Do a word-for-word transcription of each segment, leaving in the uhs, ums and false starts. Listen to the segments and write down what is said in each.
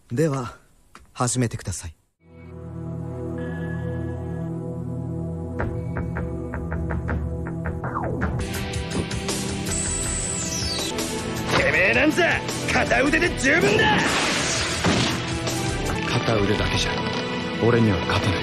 では始めてください。 てめえなんざ片腕で十分だ。 片腕だけじゃ俺には勝てない。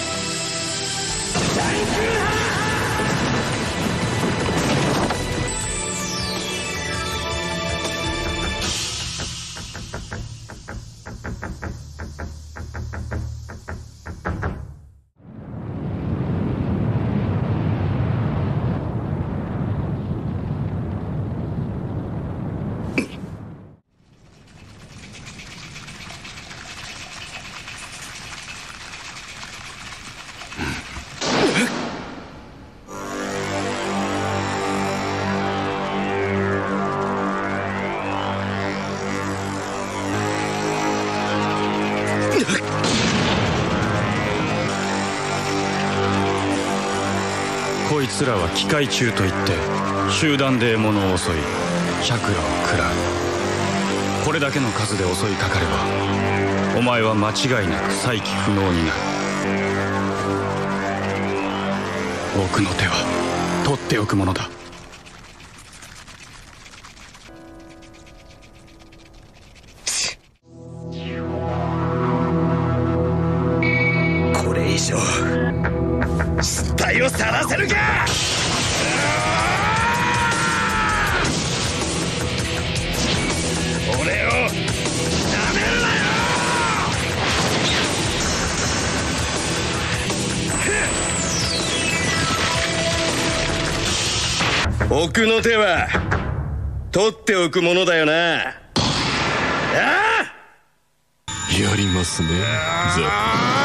こいつらは機械中といって集団で獲物を襲いチャクラを食らう。これだけの数で襲いかかればお前は間違いなく再起不能になる。奥の手は取っておくものだ。 これ以上失態をさらせるか。俺をなめるなよ。奥の手は取っておくものだよな。ああ、 やりますね、ザク。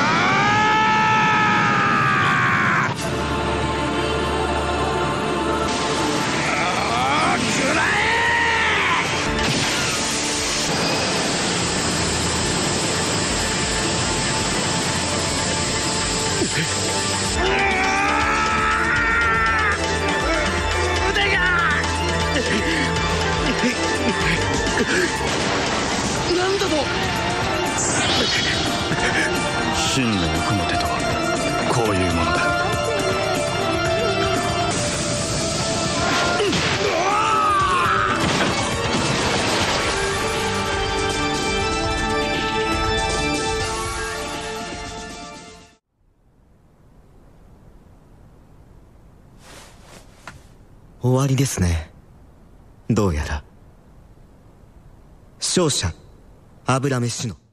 なんだと。 真の奥の手とはこういうものだ。 終わりですね。どうやら勝者油飯の